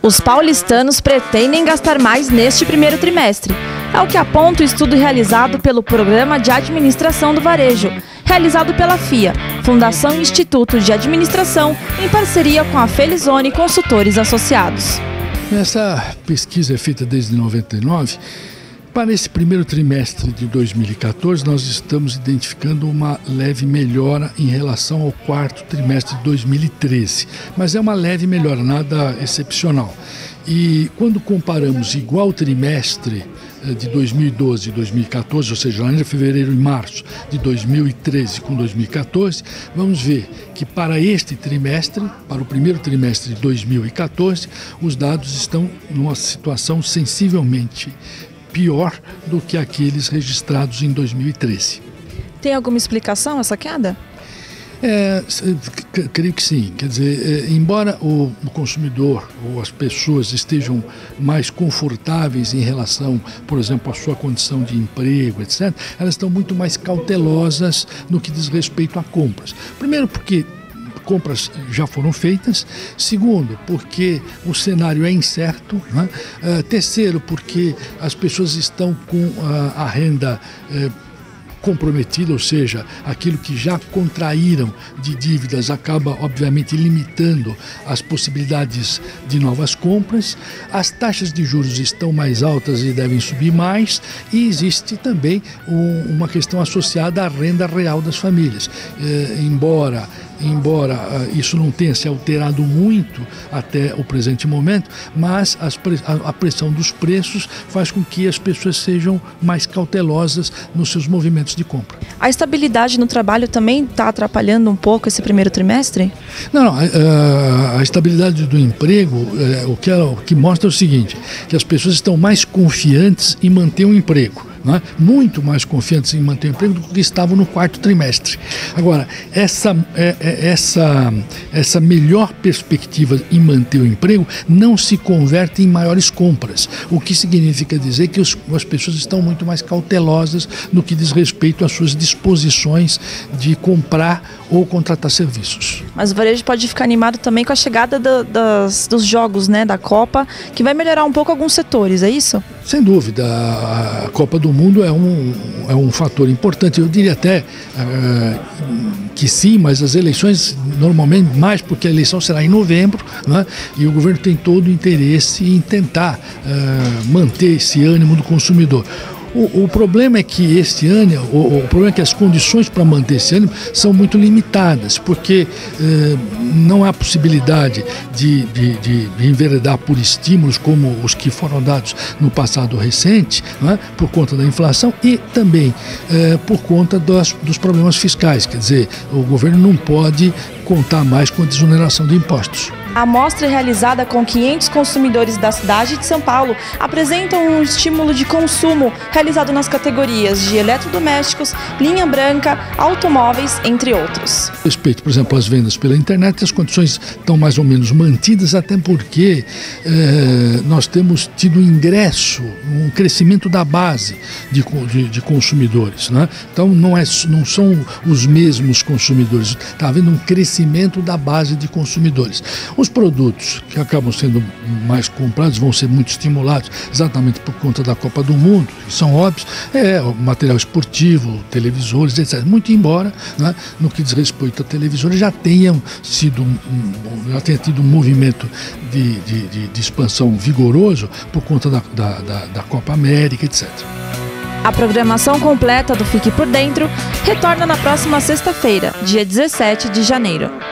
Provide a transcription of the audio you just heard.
Os paulistanos pretendem gastar mais neste primeiro trimestre. É o que aponta o estudo realizado pelo Programa de Administração do Varejo, realizado pela FIA, Fundação Instituto de Administração, em parceria com a Felizone Consultores Associados. Essa pesquisa é feita desde 99. Para esse primeiro trimestre de 2014, nós estamos identificando uma leve melhora em relação ao quarto trimestre de 2013. Mas é uma leve melhora, nada excepcional. E quando comparamos igual trimestre de 2012 e 2014, ou seja, janeiro, fevereiro e março de 2013 com 2014, vamos ver que para este trimestre, para o primeiro trimestre de 2014, os dados estão numa situação sensivelmente pior do que aqueles registrados em 2013. Tem alguma explicação essa queda? Creio que sim. Quer dizer, embora o consumidor ou as pessoas estejam mais confortáveis em relação, por exemplo, à sua condição de emprego, etc., elas estão muito mais cautelosas no que diz respeito a compras. Primeiro porque compras já foram feitas. Segundo, porque o cenário é incerto, né? Terceiro, porque as pessoas estão com a renda comprometida, ou seja, aquilo que já contraíram de dívidas acaba, obviamente, limitando as possibilidades de novas compras. As taxas de juros estão mais altas e devem subir mais, e existe também uma questão associada à renda real das famílias. Embora isso não tenha se alterado muito até o presente momento, mas a pressão dos preços faz com que as pessoas sejam mais cautelosas nos seus movimentos de compra. A estabilidade no trabalho também está atrapalhando um pouco esse primeiro trimestre? Não, a estabilidade do emprego, o que mostra é o seguinte, que as pessoas estão mais confiantes em manter um emprego. Né? Muito mais confiantes em manter o emprego do que estavam no quarto trimestre. Agora, essa melhor perspectiva em manter o emprego não se converte em maiores compras, o que significa dizer que as pessoas estão muito mais cautelosas no que diz respeito às suas disposições de comprar ou contratar serviços. Mas o varejo pode ficar animado também com a chegada dos jogos, né, da Copa, que vai melhorar um pouco alguns setores, é isso? Sem dúvida, a Copa do Mundo é um fator importante. Eu diria até que sim, mas as eleições normalmente mais, porque a eleição será em novembro, né? E o governo tem todo o interesse em tentar manter esse ânimo do consumidor. O problema é que este ano, o problema é que as condições para manter esse ânimo são muito limitadas, porque não há possibilidade de enveredar por estímulos como os que foram dados no passado recente, né, por conta da inflação e também por conta dos problemas fiscais. Quer dizer, o governo não pode contar mais com a desoneração de impostos. A amostra realizada com 500 consumidores da cidade de São Paulo apresenta um estímulo de consumo realizado nas categorias de eletrodomésticos, linha branca, automóveis, entre outros. Respeito, por exemplo, às vendas pela internet, as condições estão mais ou menos mantidas, até porque nós temos tido um crescimento da base de consumidores, né? Então não são os mesmos consumidores, está havendo um crescimento da base de consumidores. Os produtos que acabam sendo mais comprados vão ser muito estimulados exatamente por conta da Copa do Mundo, que são óbvios, o material esportivo, televisores, etc. Muito embora, né, no que diz respeito a televisores, já tenha tido um movimento de expansão vigoroso por conta da Copa América, etc. A programação completa do Fique por Dentro retorna na próxima sexta-feira, dia 17 de janeiro.